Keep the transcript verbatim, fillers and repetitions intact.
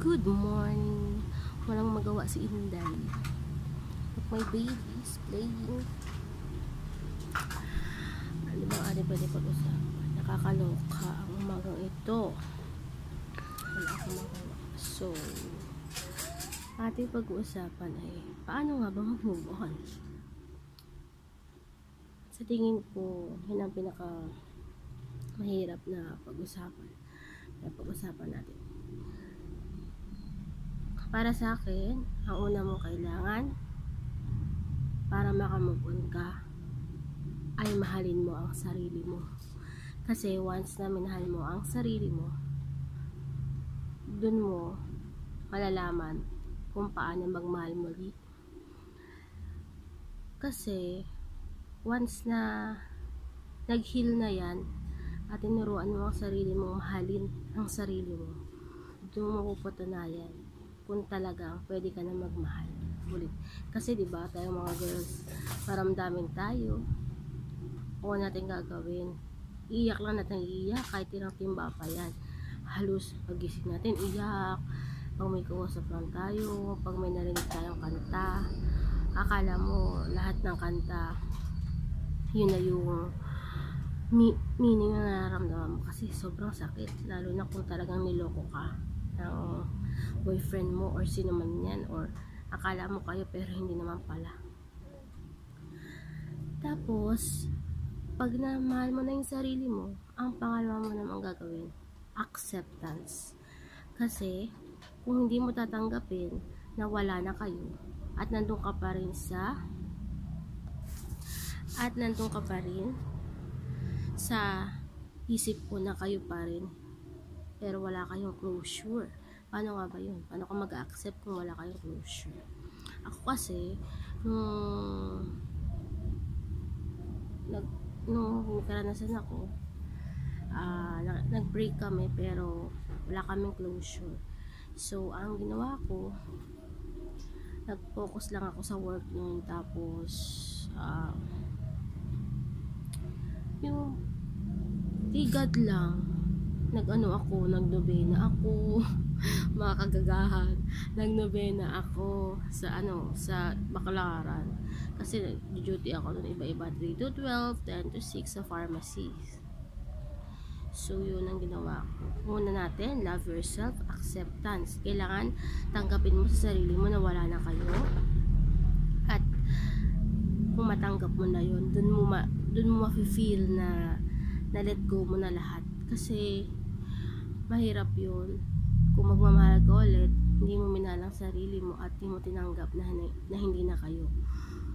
Good morning. Walang magawa si Inday. Look, my baby is playing. Ano bang ari pwede pag-usapan? Nakakaloka ang umagang ito. Wala akong magawa. So, ating pag-uusapan ay paano nga ba mag-move on? Sa tingin ko, yun ang pinaka mahirap na pag-usapan. Na pag-usapan natin. Para sa akin, ang una mong kailangan para makamove on ka ay mahalin mo ang sarili mo. Kasi once na minahal mo ang sarili mo, dun mo malalaman kung paano magmahal muli. Kasi once na nag-heal na yan at tinuruan mo ang sarili mong mahalin ang sarili mo, dun mo pupatunayan kung talagang pwede ka na magmahal ulit. Kasi diba tayo mga girls, maramdamin tayo, o natin gagawin, iyak lang natin, iyak kahit ilang timba pa yan. Halos pagising natin iyak, pag may kausap lang tayo, pag may narinig tayong kanta, akala mo lahat ng kanta yun na yung mi meaning na nararamdaman mo. Kasi sobrang sakit, lalo na kung talagang niloko ka ng boyfriend mo or sino man yan, or akala mo kayo pero hindi naman pala. Tapos pag namahal mo na yung sarili mo, ang pangalawa mo naman gagawin, acceptance. Kasi kung hindi mo tatanggapin na wala na kayo at nandun ka pa rin sa at nandun ka pa rin sa isip ko na kayo pa rin pero wala kayong closure, paano nga ba yun? Paano ka mag-accept kung wala kayong closure? Ako kasi nung nag nung karanasan ako, uh, nag-break kami pero wala kaming closure. So ang ginawa ko, nag-focus lang ako sa work noon. Tapos uh, yung tigad lang, nag-ano ako, nag-nobena ako mga kagagahan, nag-nobena ako sa ano, sa Baclaran. Kasi duty ako doon iba-iba, three to twelve, ten to six sa pharmacy. So yun ang ginawa ko. Una natin, love yourself, acceptance. Kailangan tanggapin mo sa sarili mo na wala na kayo. At kung matanggap mo na yun, dun mo ma, dun mo ma-feel na na let go mo na lahat. Kasi mahirap yun kung magmamahal ka ulit, hindi mo minalang sarili mo at hindi mo tinanggap na, na hindi na kayo.